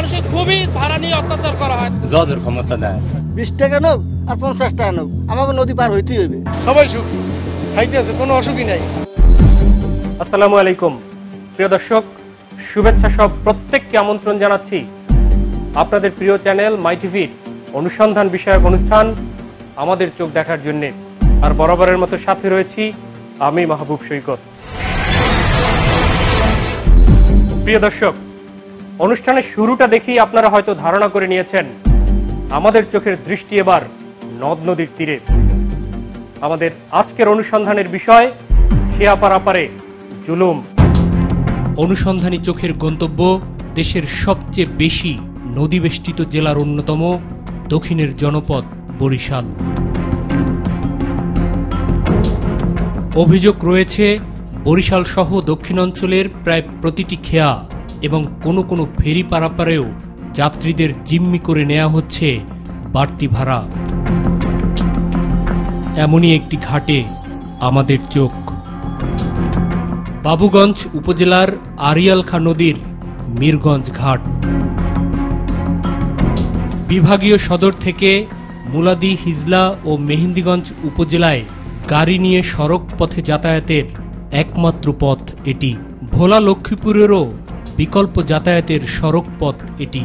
মানুষের খুবই ভাড়া নিয়ে অত্যাচার করা হয়। জজের ক্ষমতা দেয় 20 টাকা নোক আর 50 টাকা নোক, আমাকে নদী পার হইতেই হবে। সবাই সুখী, খাইতে আছে, কোনো অসুখই নাই। আসসালামু আলাইকুম প্রিয় দর্শক, শুভেচ্ছা সব প্রত্যেককে আমন্ত্রণ জানাচ্ছি আপনাদের প্রিয় চ্যানেল মাই টিভির অনুসন্ধান বিষয়ক অনুষ্ঠান আমাদের চোখ দেখার জন্যে। আর বরাবরের মতো সাথে রয়েছি আমি মাহবুব সৈকত। প্রিয় দর্শক, অনুষ্ঠানের শুরুটা দেখি আপনারা হয়তো ধারণা করে নিয়েছেন আমাদের চোখের দৃষ্টি এবার নদ নদীর তীরে। আমাদের আজকের অনুসন্ধানের বিষয় খেয়াপাড়াপাড়ে জুলুম। অনুসন্ধানী চোখের গন্তব্য দেশের সবচেয়ে বেশি নদীবেষ্টিত জেলার অন্যতম দক্ষিণের জনপদ বরিশাল। অভিযোগ রয়েছে বরিশাল সহ দক্ষিণাঞ্চলের প্রায় প্রতিটি খেয়া এবং কোনো কোনো ফেরি পারাপারেও যাত্রীদের জিম্মি করে নেওয়া হচ্ছে বাড়তি ভাড়া। এমনই একটি ঘাটে আমাদের চোখ। বাবুগঞ্জ উপজেলার আরিয়ালখা নদীর মিরগঞ্জ ঘাট। বিভাগীয় সদর থেকে মুলাদি, হিজলা ও মেহেন্দিগঞ্জ উপজেলায় গাড়ি নিয়ে সড়ক পথে যাতায়াতের একমাত্র পথ এটি। ভোলা লক্ষ্মীপুরেরও বিকল্প যাতায়াতের সড়ক পথ এটি।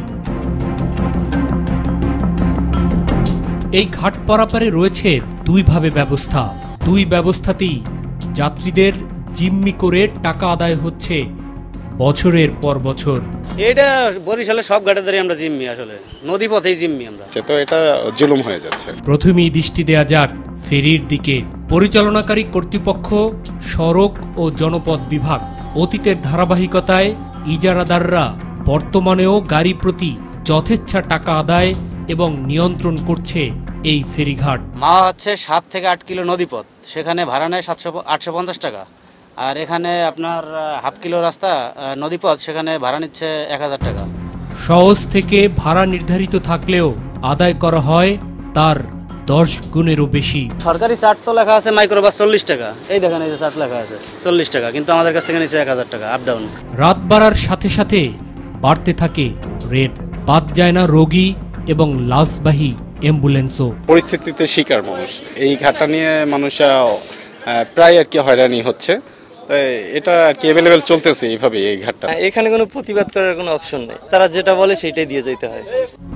এই ঘাট পারাপারে রয়েছে দুইভাবে ব্যবস্থা। দুই ব্যবস্থাতেই যাত্রীদের জিম্মি করে টাকা আদায় হচ্ছে বছরের পর বছর। এটা বরিশালের সব ঘাটেদারি আমরা জিম্মি, আসলে নদী পথেই জিম্মি আমরা, তো এটা জুলুম হয়ে যাচ্ছে। প্রথমেই দৃষ্টি দেয়া যাক ফেরির দিকে। পরিচালনাকারী কর্তৃপক্ষ সড়ক ও জনপদ বিভাগ। অতীতের ধারাবাহিকতায় ইজারাদাররা বর্তমানেও গাড়ি প্রতি যথেচ্ছা টাকা আদায় এবং নিয়ন্ত্রণ করছে এই ফেরিঘাট। মা হচ্ছে 7 থেকে 8 কিলো নদীপথ, সেখানে ভাড়া নেয় 850 টাকা। আর এখানে আপনার হাফ কিলো রাস্তা নদীপথ, সেখানে ভাড়া নিচ্ছে 1000 টাকা। সহজ থেকে ভাড়া নির্ধারিত থাকলেও আদায় করা হয় তার 10 গুণেরও বেশি। সরকারি চার্ট তো লেখা আছে মাইক্রোবাস 40 টাকা, এই দেখেন এই যে চার্ট লেখা আছে 40 টাকা, কিন্তু আমাদের কাছ থেকে নিচ্ছে 1000 টাকা আপ ডাউন। রাত বাড়ার সাথে সাথে বাড়তে থাকে রেট। বাদ যায় না রোগী এবং লাশবাহী অ্যাম্বুলেন্সও। পরিস্থিতিতে শিকার মানুষ, এই ঘাটটা নিয়ে মানুষ প্রায় আর কি হয়রানি হচ্ছে। এটা আর কি অ্যাভেলেবেল চলতেছে এইভাবে এই ঘাটটা। এখানে কোনো প্রতিবাদ করার কোনো অপশন নেই, তারা যেটা বলে সেটাই দিয়ে যেতে হয়।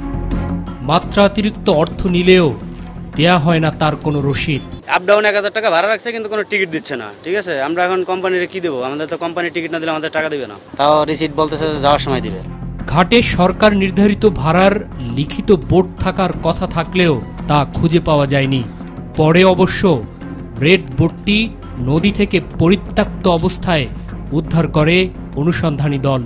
মাত্রাতিরিক্ত অর্থ নিলেও দেয়া হয় না তার কোনো রসিদ। আপ ডাউন 1000 টাকা ভাড়া রাখছে, কিন্তু কোনো টিকিট দিচ্ছে না। ঠিক আছে, আমরা এখন কোম্পানির কি দেবো? আমাদের তো কোম্পানি টিকিট না দিলে আমাদের টাকা দিবে না, তাও রিসিট বলতেছে যাওয়ার সময় দিবে। ঘাটে সরকার নির্ধারিত ভাড়ার লিখিত বোর্ড থাকার কথা থাকলেও তা খুঁজে পাওয়া যায়নি। পরে অবশ্য রেড বোর্ডটি নদী থেকে পরিত্যক্ত অবস্থায় উদ্ধার করে অনুসন্ধানী দল।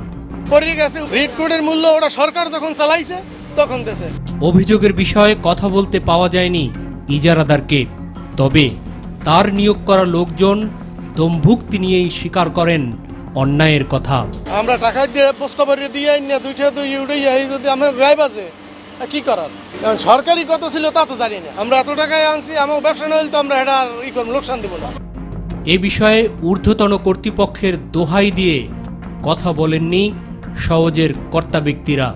রেড কোডের মূল্য ওটা সরকার যখন চালাইছে তখন দেশে। অভিযোগের বিষয়ে কথা বলতে পাওয়া যায়নি ইজারাদারকে, তবে তার নিয়োগ করা লোকজন দম্ভুক্তি নিয়েই স্বীকার করেন অন্যায়ের কথা। আমরা টাকা দিয়ে প্রস্তাব দিয়ে না, দুইটা যদি আমার গায়ে বাজে কি করার? কারণ সরকারি কত ছিল তা তো জানি না। আমরা এত টাকায় আনছি, আমার ব্যবসা না হলে তো আমরা এটা ই করবো, লোকসান দেবো না। এ বিষয়ে ঊর্ধ্বতন কর্তৃপক্ষের দোহাই দিয়ে কথা বলেননি সওজের কর্তা ব্যক্তিরা।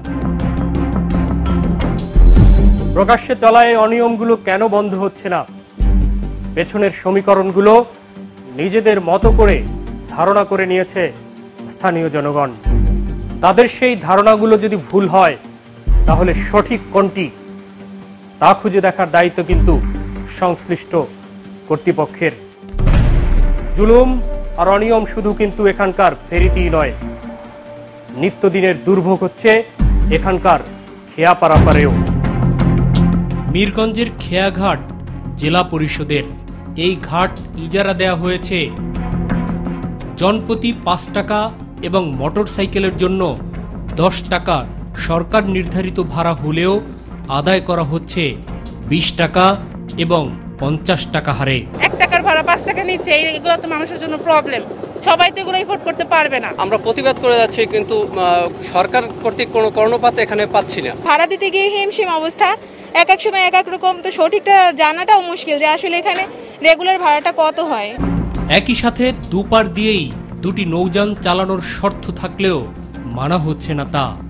প্রকাশ্যে চলা এই অনিয়মগুলো কেন বন্ধ হচ্ছে না? পেছনের সমীকরণগুলো নিজেদের মতো করে ধারণা করে নিয়েছে স্থানীয় জনগণ। তাদের সেই ধারণাগুলো যদি ভুল হয় তাহলে সঠিক কোনটি তা খুঁজে দেখার দায়িত্ব কিন্তু সংশ্লিষ্ট কর্তৃপক্ষের। জুলুম আর অনিয়ম শুধু কিন্তু এখানকার ফেরিতেই নয়, নিত্যদিনের দুর্ভোগ হচ্ছে এখানকার খেয়া পারাপারেও। মিরগঞ্জের খেয়াঘাট জেলা পরিষদের। এই ঘাট ইজারা দেয়া হয়েছে জনপ্রতি 5 টাকা এবং মোটরসাইকেলের জন্য 10 টাকা সরকার নির্ধারিত ভাড়া হলেও আদায় করা হচ্ছে 20 টাকা এবং 50 টাকা হারে। 1 টাকার ভাড়া 5 টাকা নিচ্ছে, এগুলো তো মানুষের জন্য প্রবলেম। সবাই তো এগুলো এফোর্ড করতে পারবে না। আমরা প্রতিবাদ করে যাচ্ছি, কিন্তু সরকার কর্তৃক কোনো কর্ণপাত এখানে পাচ্ছি না। ভাড়া দিতে গিয়ে হিমশিম অবস্থা, এক এক সময় এক এক রকম। তো সঠিকটা জানাটাও মুশকিল যে আসলে এখানে রেগুলার ভাড়াটা কত হয়। একই সাথে দুপার দিয়েই দুটি নৌযান চালানোর শর্ত থাকলেও মানা হচ্ছে না তা।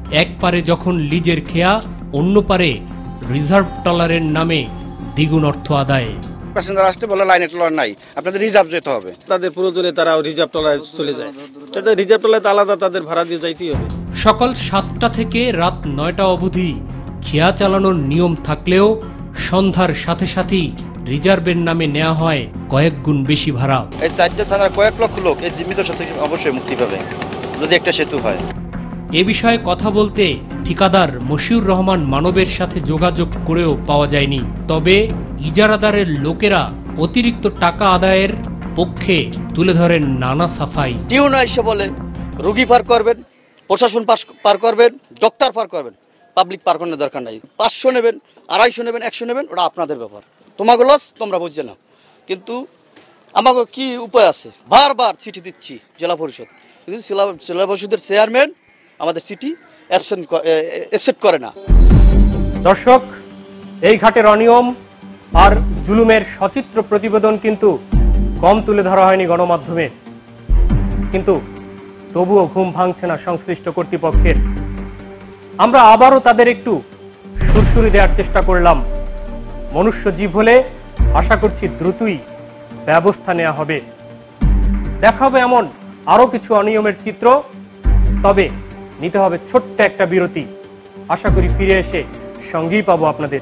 এক পারে যখন লিজের খেয়া, অন্য পারে রিজার্ভ ট্রলারের নামে দ্বিগুণ অর্থ আদায়। প্যাসেঞ্জার আসতে বলে লাইনে ট্রলার নাই, আপনাদের রিজার্ভ যেতে হবে। তাদের প্রয়োজনে তারা রিজার্ভ ট্রলারে চলে যায়, তাদের রিজার্ভ ট্রলারে আলাদা তাদের ভাড়া দিয়ে যাইতেই হবে। সকাল 7টা থেকে রাত 9টা অবধি খেয়া চালানোর নিয়ম থাকলেও সন্ধ্যার সাথে সাথেই রিজার্ভের নামে নেওয়া হয় কয়েক গুণ বেশি ভাড়া। এই 4টে থানার কয়েক লক্ষ লোক এই জীবিত সাথে অবশ্যই মুক্তি পাবে যদি একটা সেতু হয়। এ বিষয়ে কথা বলতে ঠিকাদার মশিউর রহমান মানবের সাথে যোগাযোগ করেও পাওয়া যায়নি। তবে ইজারাদারের লোকেরা অতিরিক্ত টাকা আদায়ের পক্ষে তুলে ধরেন নানা সাফাই। টিউন এসে বলে রুগী পার করবেন, প্রশাসন পার করবেন, ডক্টর পার করবেন, পাবলিক পার করানোর দরকার নাই। 500 নেবেন, 250 নেবেন, 100 নেবেন, ওটা আপনাদের ব্যাপার, তোমাকে লস তোমরা বুঝছে না। কিন্তু আমাকে কি উপায় আছে? বারবার চিঠি দিচ্ছি জেলা পরিষদ, কিন্তু জেলা পরিষদের চেয়ারম্যান আমাদের চিঠি অ্যাকসেপ্ট করে না। দর্শক, এই ঘাটের অনিয়ম আর জুলুমের সচিত্র প্রতিবেদন কিন্তু কম তুলে ধরা হয়নি গণমাধ্যমে, কিন্তু তবুও ঘুম ভাঙছে না সংশ্লিষ্ট কর্তৃপক্ষের। আমরা আবারও তাদের একটু সুরসুরি দেওয়ার চেষ্টা করলাম। মনুষ্য জীব হলে আশা করছি দ্রুতই ব্যবস্থা নেওয়া হবে। দেখা হবে এমন আরো কিছু অনিয়মের চিত্র, তবে নিতে হবে ছোট্ট একটা বিরতি। আশা করি ফিরে এসে সঙ্গেই পাবো আপনাদের।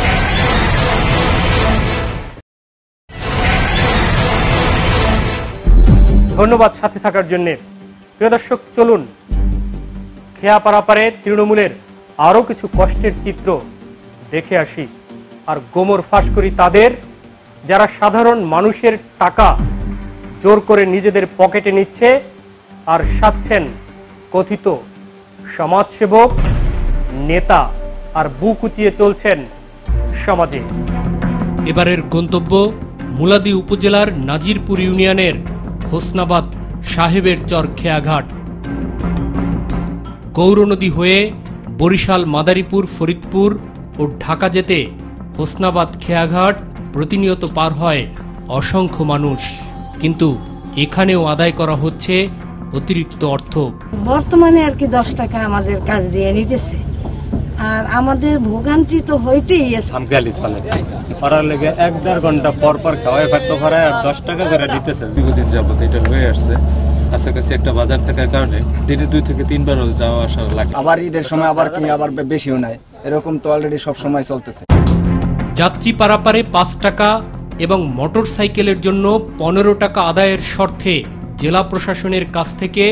ধন্যবাদ সাথে থাকার জন্য। প্রিয় দর্শক, চলুন খেয়া পারাপারে তৃণমূলের আরো কিছু কষ্টের চিত্র দেখে আসি, আর গোমর ফাঁস করি তাদের যারা সাধারণ মানুষের টাকা জোর করে নিজেদের পকেটে নিচ্ছে আর সাচ্ছেন কথিত সমাজসেবক, নেতা, আর বুক উঁচিয়ে চলছেন সমাজে। এবারের গন্তব্য মুলাদি উপজেলার নাজিরপুর ইউনিয়নের হোসনাবাদ সাহেবের চর খেয়াঘাট। গৌরনদী হয়ে বরিশাল, মাদারীপুর, ফরিদপুর ও ঢাকা যেতে হোসনাবাদ খেয়াঘাট প্রতিনিয়ত পার হয় অসংখ্য মানুষ, কিন্তু এখানেও আদায় করা হচ্ছে অতিরিক্ত অর্থ। বর্তমানে আর কি 10 টাকা আমাদের কাজ দিয়ে নিতেছে, আর আমাদের ভোগান্তি তো হইতেই আছে। আমগালি চলে পারার লেগে 1-1.5 ঘন্টা পর পর খাওয়াই ফেরতো ভাড়ায় আর 10 টাকা করে দিতেছে। দীর্ঘদিন যাবত এটা হয়ে আসছে। কাছাকাছি একটা বাজার থাকার কারণে দিনে 2 থেকে 3 বার যাওয়া আসা লাগে। আবার ঈদের সময় আবার কি আবার বেশিও নাই, এরকম তো অলরেডি সব সময় চলতেছে। যাত্রী পারাপারে 5 টাকা এবং মোটর সাইকেলের জন্য 15 টাকা আদায়ের শর্তে জেলা প্রশাসনের কাছ থেকে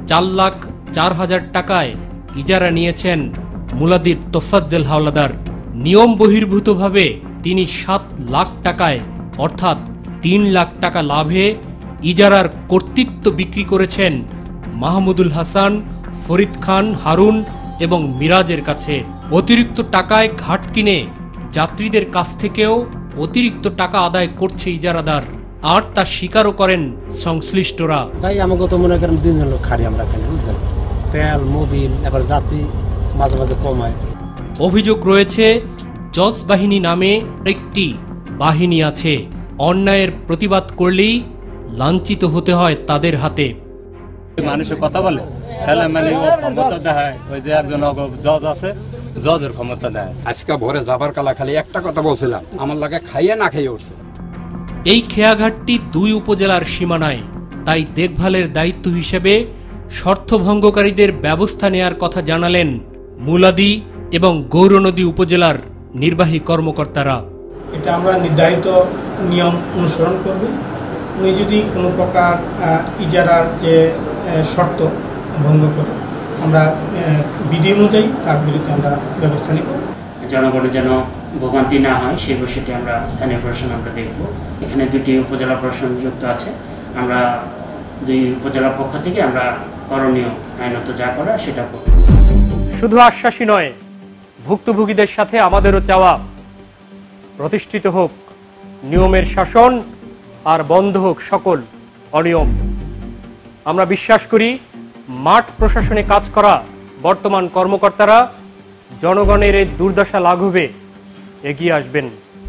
4,04,000 টাকায় ইজারা নিয়েছেন মুলাদির তোফাজ্জল হাওলাদার। নিয়ম বহির্ভূতভাবে তিনি 7 লাখ টাকায় অর্থাৎ 3 লাখ টাকা লাভে ইজারার কর্তৃত্ব বিক্রি করেছেন মাহমুদুল হাসান, ফরিদ খান, হারুন এবং মিরাজের কাছে। অতিরিক্ত টাকায় ঘাট কিনে যাত্রীদের কাছ থেকেও অতিরিক্ত টাকা আদায় করছে ইজারাদার, আর তা স্বীকারও করেন সংশ্লিষ্টরা। তাই আমাকে তো মনে করেন 2 জন লোক খাড়ি আমরা এখানে, বুঝছেন, তেল, মোবিল, এবার যাত্রী মাঝে মাঝে কমায়। অভিযোগ রয়েছে জজ বাহিনী নামে একটি বাহিনী আছে, অন্যায়ের প্রতিবাদ করলেই লাঞ্ছিত হতে হয় তাদের হাতে। মানুষের কথা বলে মানে ক্ষমতা দেয়, ওই যে একজন জজ আছে, জজের ক্ষমতা দেয়। আজকে ভোরে যাবার কালা খালি একটা কথা বলছিলাম, আমার লাগে খাইয়ে না খাইয়ে উঠছে। এই খেয়াঘাটটি 2 উপজেলার সীমানায়, তাই দেখভালের দায়িত্ব হিসেবে শর্তভঙ্গকারীদের ব্যবস্থা নেয়ার কথা জানালেন মুলাদি এবং গৌরনদী উপজেলার নির্বাহী কর্মকর্তারা। এটা আমরা নির্ধারিত নিয়ম অনুসরণ করব। উনি যদি কোনো প্রকার ইজারার যে শর্ত ভঙ্গ করে, আমরা বিধি অনুযায়ী তার বিরুদ্ধে আমরা ব্যবস্থা নিব। জনগণের যেন ভোগান্তি না হয় সেই বিষয়টি আমরা স্থানীয় প্রশাসন আমরা দেখব। এখানে 2টি উপজেলা প্রশাসন যুক্ত আছে। আমরা 2 উপজেলার পক্ষ থেকে আমরা করণীয় আইনত যা করা সেটা করব। শুধু আশ্বাসই নয়, ভুক্তভোগীদের সাথে আমাদেরও চাওয়া প্রতিষ্ঠিত হোক নিয়মের শাসন আর বন্ধ হোক সকল অনিয়ম। আমরা বিশ্বাস করি মাঠ প্রশাসনে কাজ করা বর্তমান কর্মকর্তারা জনগণের এই দুর্দশা লাঘবে এগিয়ে আসবেন।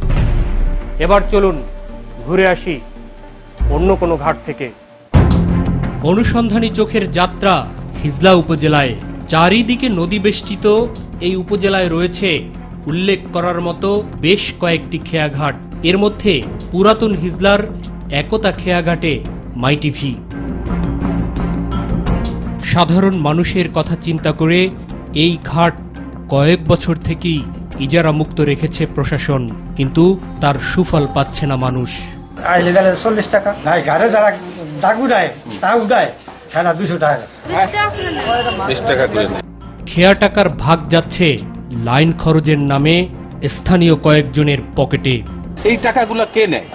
এবার চলুন ঘুরে আসি অন্য কোনো ঘাট থেকে। অনুসন্ধানী চোখের যাত্রা হিজলা উপজেলায়। চারিদিকে নদী বেষ্টিত এই উপজেলায় রয়েছে উল্লেখ করার মতো বেশ কয়েকটি খেয়াঘাট। এর মধ্যে পুরাতন হিজলার একতা খেয়াঘাটে মাইটিভি। সাধারণ মানুষের কথা চিন্তা করে এই ঘাট কয়েক বছর থেকেই ইজারা মুক্ত রেখেছে প্রশাসন, কিন্তু তার সুফল পাচ্ছে না মানুষ। আইলে গেলে 40 টাকা, নাই ঘাটে যারা দাগ উঠায় তা উঠায় হ্যাঁ 200 টাকা, 20 টাকা করে। খেয়া টাকার ভাগ যাচ্ছে লাইন খরচের নামে স্থানীয় কয়েকজনের পকেটে। এই টাকাগুলো কে নেয়?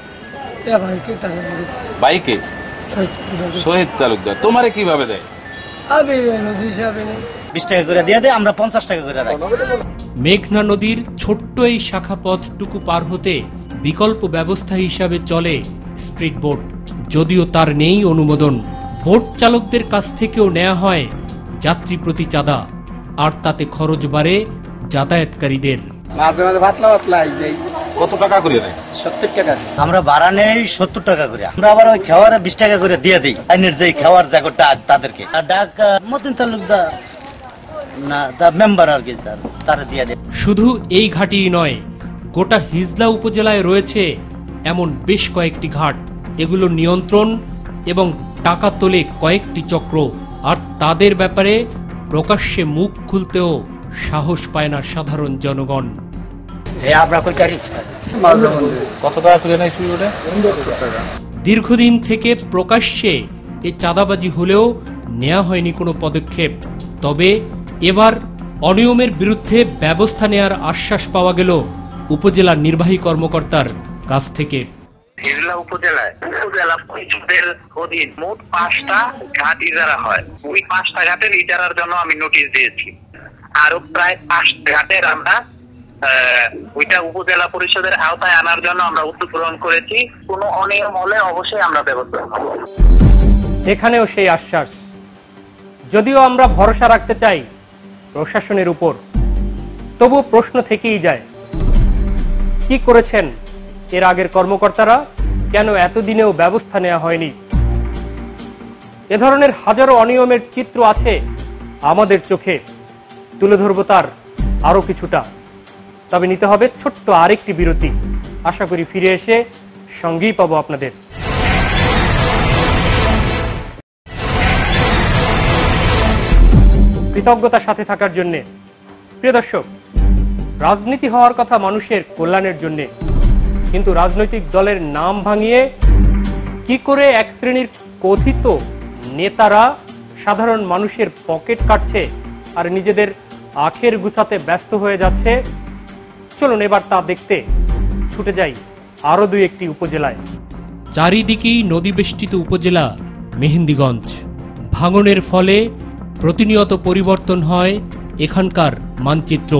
বাইকে শহীদ তালুকদার। তোমারে কিভাবে দেয়? 20 টাকা করে দিয়ে দেয়, আমরা 50 টাকা করে রাখি। মেঘনা নদীর ছোট্ট এই শাখা পথটুকু পার হতে বিকল্প ব্যবস্থা হিসাবে চলে স্পিড বোট, যদিও তার নেই অনুমোদন। বোট চালকদের কাছ থেকেও নেওয়া হয় যাত্রী প্রতি চাঁদা, আর তাতে খরচ বাড়ে যাতায়াতকারীদের। মাঝে মাঝে পাতলা পাতলা যাই। কত টাকা করে নেয়? 70 টাকা। আমরা ভাড়া নেই 70 টাকা করে। আমরা আবার ওই খাওয়ারে 20 টাকা করে দিয়ে দিই। আইনের যে খাওয়ার জায়গা ডাক তাদেরকে, আর ডাক মতিন তালুকদার না দা মেম্বার আর কি তারা দিয়ে দেয়। শুধু এই ঘাটই নয়, গোটা হিজলা উপজেলায় রয়েছে এমন বেশ কয়েকটি ঘাট। এগুলো নিয়ন্ত্রণ এবং টাকা তোলে কয়েকটি চক্র, আর তাদের ব্যাপারে প্রকাশ্যে মুখ খুলতেও সাহস পায় না সাধারণ জনগণ। কত টাকা করে নেয়? দীর্ঘদিন থেকে প্রকাশ্যে এ চাঁদাবাজি হলেও নেওয়া হয়নি কোনো পদক্ষেপ। তবে এবার অনিয়মের বিরুদ্ধে ব্যবস্থা নেয়ার আশ্বাস পাওয়া গেল উপজেলা নির্বাহী কর্মকর্তার কাছ থেকে। হিজলা উপজেলায় উপজেলা পরিষদের অধীন মোট 5টা ঘাট ইজারা হয়। ওই 5টা ঘাটের ইজারার জন্য আমি নোটিশ দিয়েছি। আরো প্রায় 5 ঘাটের আমরা ওইটা উপজেলা পরিষদের আওতায় আনার জন্য আমরা উদ্যোগ গ্রহণ করেছি। কোনো অনিয়ম হলে অবশ্যই আমরা ব্যবস্থা নেব। এখানেও সেই আশ্বাস। যদিও আমরা ভরসা রাখতে চাই প্রশাসনের উপর, তবু প্রশ্ন থেকেই যায়, কি করেছেন এর আগের কর্মকর্তারা? কেন এতদিনেও ব্যবস্থা নেওয়া হয়নি? এ ধরনের হাজারো অনিয়মের চিত্র আছে আমাদের চোখে, তুলে ধরব তার আরো কিছুটা। তবে নিতে হবে ছোট্ট আরেকটি বিরতি। আশা করি ফিরে এসে সঙ্গেই পাবো আপনাদের। কৃতজ্ঞতার সাথে থাকার জন্যে। প্রিয় দর্শক, রাজনীতি হওয়ার কথা মানুষের কল্যাণের জন্যে, কিন্তু রাজনৈতিক দলের নাম ভাঙিয়ে কি করে এক শ্রেণীর কথিত নেতারা সাধারণ মানুষের পকেট কাটছে আর নিজেদের আখের গুছাতে ব্যস্ত হয়ে যাচ্ছে, চলুন এবার তা দেখতে ছুটে যাই আরো 2-1টি উপজেলায়। চারিদিকেই নদীবেষ্টিত উপজেলা মেহেন্দিগঞ্জ। ভাঙনের ফলে প্রতিনিয়ত পরিবর্তন হয় এখানকার মানচিত্র।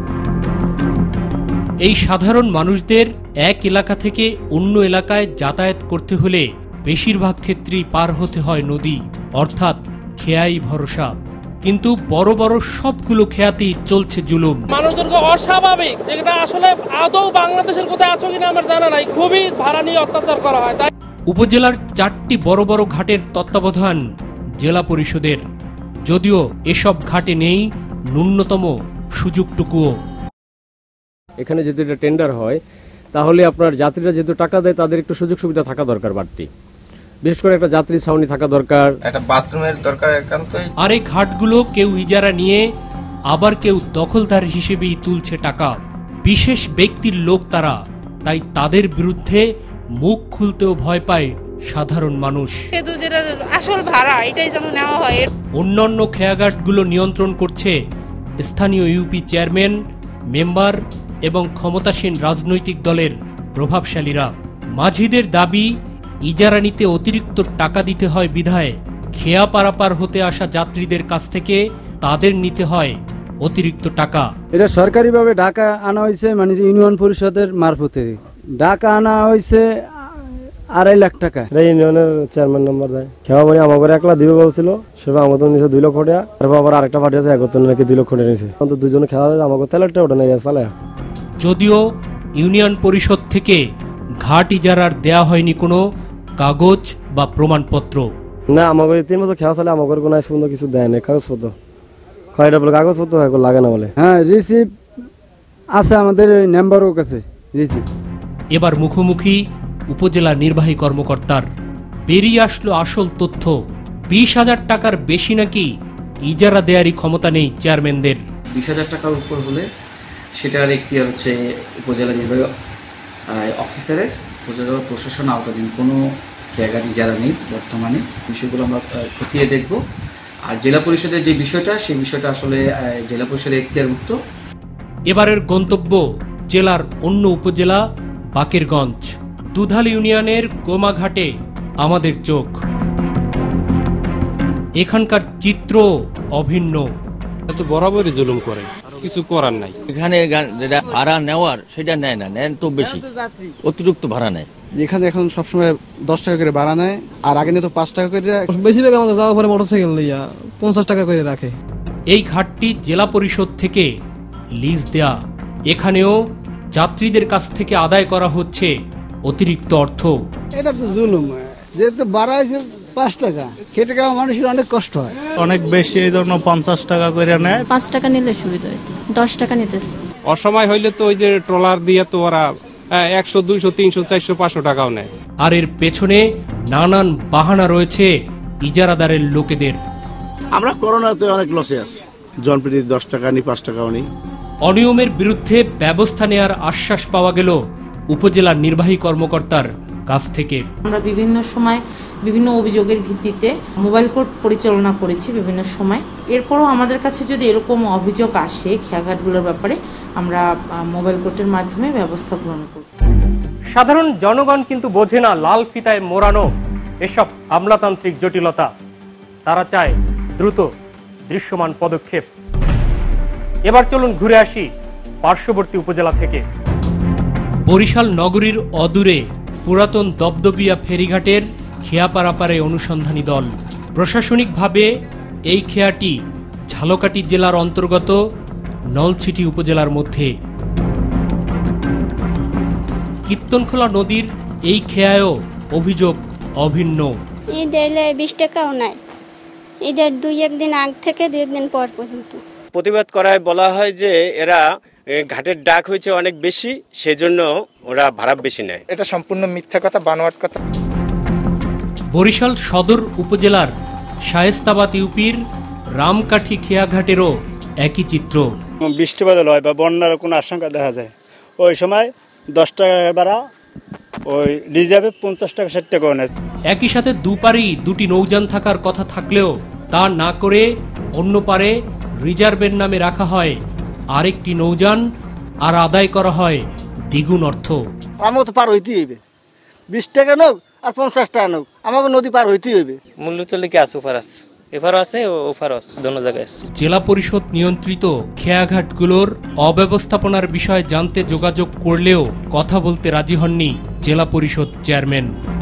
এই সাধারণ মানুষদের এক এলাকা থেকে অন্য এলাকায় যাতায়াত করতে হলে বেশিরভাগ ক্ষেত্রেই পার হতে হয় নদী, অর্থাৎ খেয়াই ভরসা। কিন্তু বড় বড় সবগুলো খেয়াতেই চলছে জুলুম। মানুষজনকে অস্বাভাবিক, যেটা আসলে আদৌ বাংলাদেশের কোথায় আছো কিনা আমার জানা নাই, খুবই ভাড়া নিয়ে অত্যাচার করা হয়। তাই উপজেলার 4টি বড় বড় ঘাটের তত্ত্বাবধান জেলা পরিষদের, যদিও এসব ঘাটে নেই ন্যূনতম সুযোগটুকুও। এখানে যদি এটা টেন্ডার হয় তাহলে আপনার যাত্রীরা যেহেতু টাকা দেয় তাদের একটু সুযোগ সুবিধা থাকা দরকার, বাড়তি বিশেষ করে একটা যাত্রী ছাউনি থাকা দরকার, একটা বাথরুমের দরকার একান্তই। আর এই ঘাটগুলো কেউ ইজারা নিয়ে আবার কেউ দখলদার হিসেবেই তুলছে টাকা। বিশেষ ব্যক্তির লোক তারা, তাই তাদের বিরুদ্ধে মুখ খুলতেও ভয় পায় সাধারণ মানুষ। আসল ভাড়া এটাই যেন নেওয়া হয়। অন্যান্য খেয়াঘাটগুলো নিয়ন্ত্রণ করছে স্থানীয় ইউপি চেয়ারম্যান, মেম্বার এবং ক্ষমতাসীন রাজনৈতিক দলের প্রভাবশালীরা। মাঝিদের দাবি, ইজারা নিতে অতিরিক্ত টাকা দিতে হয় বিধায় খেয়া পারাপার হতে আসা যাত্রীদের কাছ থেকে তাদের নিতে হয় অতিরিক্ত টাকা। এটা সরকারিভাবে ঢাকা আনা হয়েছে, মানে ইউনিয়ন পরিষদের মারফতে ঢাকা আনা হয়েছে 2.5 লাখ টাকা। ইউনিয়নের চেয়ারম্যান নাম্বার দেয় খেয়া, মানে আমাকে 1 লাখ দিবে বলছিল, সেবা আমাকে নিচে 2 লক্ষ টাকা, তারপর আবার আরেকটা পার্টি আছে একত্র নাকি 2 লক্ষ টাকা নিয়েছে। দুজনে খেয়া আমাকে তেলেরটা ওটা নিয়ে চালে। যদিও ইউনিয়ন পরিষদ থেকে ঘাট ইজারার দেয়া হয়নি কোনো কাগজ বা প্রমাণপত্র। না, আমাকে 3 বছর খেয়া চালে আমাকে কোনো কিছু দেয় না কাগজপত্র। হয় এটা বলে কাগজপত্র লাগে না বলে। হ্যাঁ রিসিপ্ট আছে আমাদের নাম্বারও কাছে রিসিপ্ট। এবার মুখোমুখি উপজেলা নির্বাহী কর্মকর্তার। বেরিয়ে আসলো আসল তথ্য, 20,000 টাকার বেশি নাকি ইজারা দেয়ারই ক্ষমতা নেই চেয়ারম্যানদের। 20,000 টাকার উপর হলে সেটার এখতিয়ার হচ্ছে উপজেলা নির্বাহী অফিসারের। উপজেলা প্রশাসন আওতাধীন কোনো খেয়াঘাট ইজারা নেই বর্তমানে। বিষয়গুলো আমরা খতিয়ে দেখব। আর জেলা পরিষদের যে বিষয়টা, সেই বিষয়টা আসলে জেলা পরিষদের এখতিয়ারভুক্ত। এবারের গন্তব্য জেলার অন্য উপজেলা বাকেরগঞ্জ। দুধাল ইউনিয়নের গোমাঘাটে আমাদের চোখ। এখানকার চিত্র অভিন্ন। তো বরাবরই জুলুম করে, কিছু করার নাই। এখানে যেটা ভাড়া নেওয়ার সেটা নেয় না, নেন তো বেশি, অতিরিক্ত ভাড়া নেয়। যেখানে এখন সবসময় 10 টাকা করে ভাড়া নেয়, আর আগে নিয়ে তো 5 টাকা করে। বেশিরভাগ আমাদের যাওয়ার পরে মোটরসাইকেল লইয়া 50 টাকা করে রাখে। এই ঘাটটি জেলা পরিষদ থেকে লিজ দেয়া। এখানেও যাত্রীদের কাছ থেকে আদায় করা হচ্ছে অতিরিক্ত অর্থ। এটা তো জুলুম, যেহেতু ভাড়া হয়েছে 5 টাকা, খেটে খাওয়া মানুষের অনেক কষ্ট হয়। অনেক বেশি, এই জন্য 50 টাকা করে নেয়। 5 টাকা নিলে সুবিধা হইতো, 10 টাকা নিতেছে। অসময় হইলে তো ওই যে ট্রলার দিয়ে তো ওরা 100, 200, 300, 400, 500 টাকাও নেয়। আর এর পেছনে নানান বাহানা রয়েছে ইজারাদারের লোকেদের। আমরা করোনাতে অনেক লসে আছি, জনপ্রতি 10 টাকা নি, 5 টাকাও নেই। অনিয়মের বিরুদ্ধে ব্যবস্থা নেয়ার আশ্বাস পাওয়া গেল উপজেলা নির্বাহী কর্মকর্তার কাছ থেকে। আমরা বিভিন্ন সময় বিভিন্ন অভিযোগের ভিত্তিতে মোবাইল কোর্ট পরিচালনা করেছি বিভিন্ন সময়। এরপরও আমাদের কাছে যদি এরকম অভিযোগ আসে খেয়াঘাটগুলোর ব্যাপারে, আমরা মোবাইল কোর্টের মাধ্যমে ব্যবস্থা গ্রহণ করব। সাধারণ জনগণ কিন্তু বোঝে না লাল ফিতায় মোড়ানো এসব আমলাতান্ত্রিক জটিলতা। তারা চায় দ্রুত দৃশ্যমান পদক্ষেপ। এবার চলুন ঘুরে আসি পার্শ্ববর্তী উপজেলা থেকে। বরিশাল নগরীর অদূরে পুরাতন দবদবিয়া ফেরিঘাটের খেয়া পারাপারে অনুসন্ধানী দল। প্রশাসনিকভাবে এই খেয়াটি ঝালকাঠি জেলার অন্তর্গত নলছিটি উপজেলার মধ্যে। কীর্তনখোলা নদীর এই খেয়ায়ও অভিযোগ অভিন্ন। ঈদ এলে 20 টাকাও নাই, ঈদের 2-1 দিন আগ থেকে 2 দিন পর পর্যন্ত। প্রতিবাদ করায় বলা হয় যে এরা ঘাটের ডাক হয়েছে অনেক বেশি, সেজন্য ওরা ভাড়া বেশি নেয়। এটা সম্পূর্ণ মিথ্যা কথা, বানোয়াট কথা। বরিশাল সদর উপজেলার শায়েস্তাবাদ ইউপির রামকাঠি খেয়াঘাটেরও একই চিত্র। বৃষ্টি বাদল হয় বা বন্যার কোনো আশঙ্কা দেখা যায়, ওই সময় 10 টাকা ভাড়া, ওই রিজার্ভে 50 টাকা 60 টাকাও নেয়। একই সাথে দুপারেই দুটি নৌযান থাকার কথা থাকলেও তা না করে অন্য পারে রিজার্ভের নামে রাখা হয় আরেকটি নৌযান, আর আদায় করা হয় দ্বিগুণ অর্থ। আমার তো পার হইতেই হইবে, 20 টাকা নোক আর 50 টাকা নোক, আমাকে নদী পার হইতেই হইবে। মূল্য তো লিখে আছে, ওপার আছে, এপারও আছে, ওপারও আছে, দোনো জায়গায় আছে। জেলা পরিষদ নিয়ন্ত্রিত খেয়াঘাটগুলোর অব্যবস্থাপনার বিষয়ে জানতে যোগাযোগ করলেও কথা বলতে রাজি হননি জেলা পরিষদ চেয়ারম্যান।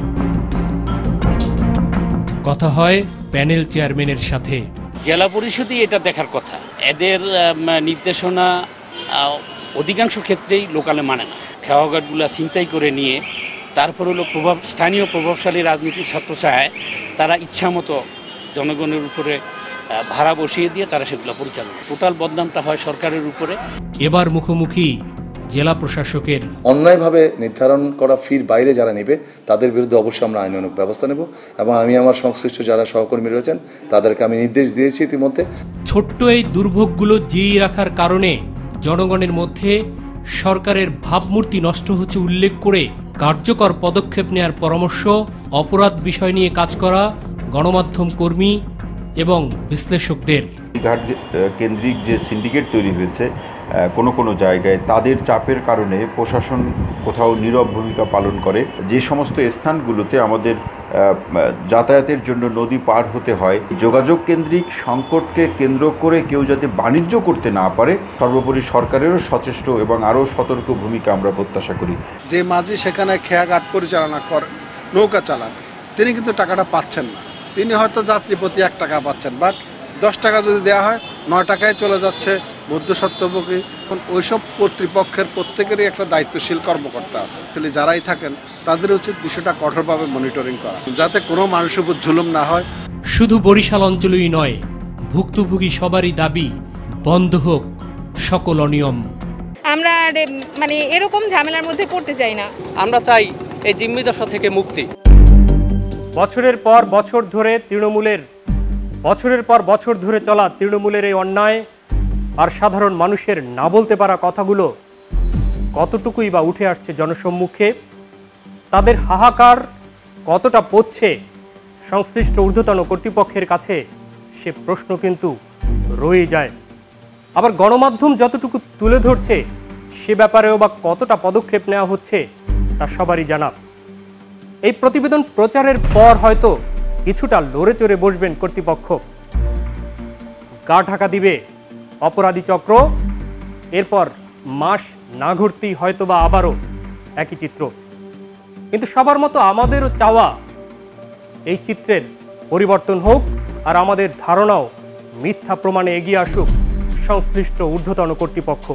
কথা হয় প্যানেল চেয়ারম্যানের সাথে। জেলা পরিষদই এটা দেখার কথা। এদের নির্দেশনা অধিকাংশ ক্ষেত্রেই লোকালে মানে না। খেয়াঘাটগুলো ছিনতাই করে নিয়ে তারপর হলো স্থানীয় প্রভাবশালী রাজনীতির ছত্রছায়ায় তারা ইচ্ছামতো জনগণের উপরে ভাড়া বসিয়ে দিয়ে তারা সেগুলো পরিচালনা। টোটাল বদনামটা হয় সরকারের উপরে। এবার মুখোমুখি জেলা প্রশাসকের। অন্যায়ভাবে নির্ধারণ করা ফির বাইরে যারা নেবে তাদের বিরুদ্ধে অবশ্যই আমরা আইনানুগ ব্যবস্থা নেব, এবং আমি আমার সংশ্লিষ্ট যারা সহকর্মী রয়েছেন তাদেরকে আমি নির্দেশ দিয়েছি ইতিমধ্যে। ছোট্ট এই দুর্ভোগগুলো জিইয়ে রাখার কারণে জনগণের মধ্যে সরকারের ভাবমূর্তি নষ্ট হচ্ছে উল্লেখ করে কার্যকর পদক্ষেপ নেয়ার পরামর্শ অপরাধ বিষয় নিয়ে কাজ করা গণমাধ্যম কর্মী এবং বিশ্লেষকদের। ঘাট কেন্দ্রিক যে সিন্ডিকেট তৈরি হয়েছে কোনো কোনো জায়গায়, তাদের চাপের কারণে প্রশাসন কোথাও নীরব ভূমিকা পালন করে। যে সমস্ত স্থানগুলোতে আমাদের যাতায়াতের জন্য নদী পার হতে হয়, যোগাযোগ কেন্দ্রিক সংকটকে কেন্দ্র করে কেউ যাতে বাণিজ্য করতে না পারে, সর্বোপরি সরকারেরও সচেষ্ট এবং আরও সতর্ক ভূমিকা আমরা প্রত্যাশা করি। যে মাঝি সেখানে খেয়াঘাট পরিচালনা করে, নৌকা চালান, তিনি কিন্তু টাকাটা পাচ্ছেন না। তিনি হয়তো যাত্রী প্রতি 1 টাকা পাচ্ছেন, বাট 10 টাকা যদি দেওয়া হয় 9 টাকায় চলে যাচ্ছে মধ্যস্বত্বভোগী। ওইসব কর্তৃপক্ষের প্রত্যেকেরই একটা দায়িত্বশীল কর্মকর্তা আছে, তাহলে যারাই থাকেন তাদের উচিত বিষয়টা কঠোরভাবে মনিটরিং করা, যাতে কোনো মানুষের উপর জুলুম না হয়। শুধু বরিশাল অঞ্চলেই নয়, ভুক্তভোগী সবারই দাবি বন্ধ হোক সকল অনিয়ম। আমরা মানে এরকম ঝামেলার মধ্যে পড়তে চাই না। আমরা চাই এই জিম্মিদশা থেকে মুক্তি। বছরের পর বছর ধরে চলা তৃণমূলের এই অন্যায় আর সাধারণ মানুষের না বলতে পারা কথাগুলো কতটুকুই বা উঠে আসছে জনসম্মুখে, তাদের হাহাকার কতটা পড়ছে সংশ্লিষ্ট ঊর্ধ্বতন কর্তৃপক্ষের কাছে, সে প্রশ্ন কিন্তু রয়ে যায়। আবার গণমাধ্যম যতটুকু তুলে ধরছে সে ব্যাপারেও বা কতটা পদক্ষেপ নেওয়া হচ্ছে তা সবারই জানা। এই প্রতিবেদন প্রচারের পর হয়তো কিছুটা লড়ে চড়ে বসবেন কর্তৃপক্ষ, গা ঢাকা দিবে অপরাধী চক্র, এরপর মাস না ঘুরতেই হয়তো বা আবারও একই চিত্র। কিন্তু সবার মতো আমাদেরও চাওয়া এই চিত্রের পরিবর্তন হোক, আর আমাদের ধারণাও মিথ্যা প্রমাণে এগিয়ে আসুক সংশ্লিষ্ট ঊর্ধ্বতন কর্তৃপক্ষ।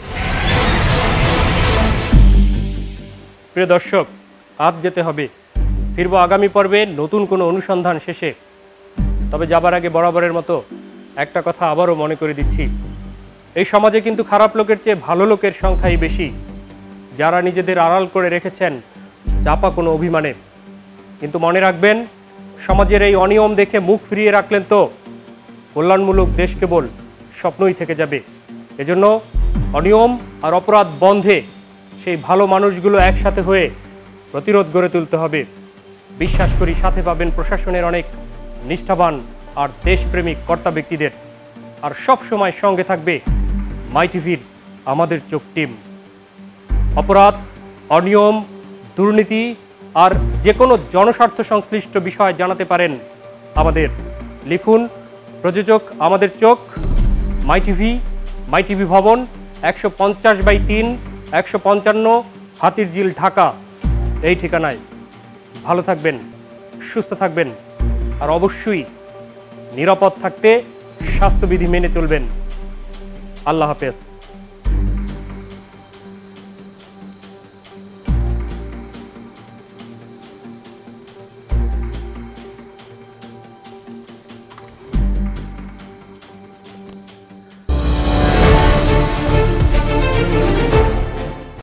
প্রিয় দর্শক, আজ যেতে হবে, ফিরব আগামী পর্বে নতুন কোনো অনুসন্ধান শেষে। তবে যাবার আগে বরাবরের মতো একটা কথা আবারও মনে করে দিচ্ছি, এই সমাজে কিন্তু খারাপ লোকের চেয়ে ভালো লোকের সংখ্যাই বেশি, যারা নিজেদের আড়াল করে রেখেছেন চাপা কোনো অভিমানে। কিন্তু মনে রাখবেন, সমাজের এই অনিয়ম দেখে মুখ ফিরিয়ে রাখলেন তো কল্যাণমূলক দেশ কেবল স্বপ্নই থেকে যাবে। এজন্য অনিয়ম আর অপরাধ বন্ধে সেই ভালো মানুষগুলো একসাথে হয়ে প্রতিরোধ গড়ে তুলতে হবে। বিশ্বাস করি সাথে পাবেন প্রশাসনের অনেক নিষ্ঠাবান আর দেশপ্রেমিক কর্তা ব্যক্তিদের, আর সব সময় সঙ্গে থাকবে মাই টিভির আমাদের চোখ টিম। অপরাধ, অনিয়ম, দুর্নীতি আর যে কোনো জনস্বার্থ সংশ্লিষ্ট বিষয় জানাতে পারেন আমাদের। লিখুন, প্রযোজক আমাদের চোখ, মাই টিভি ভবন, 150/3, 155, হাতিরঝিল, ঢাকা। এই ঠিকানায়। ভালো থাকবেন, সুস্থ থাকবেন, আর অবশ্যই নিরাপদ থাকতে স্বাস্থ্যবিধি মেনে চলবেন। আল্লাহ হাফেজ।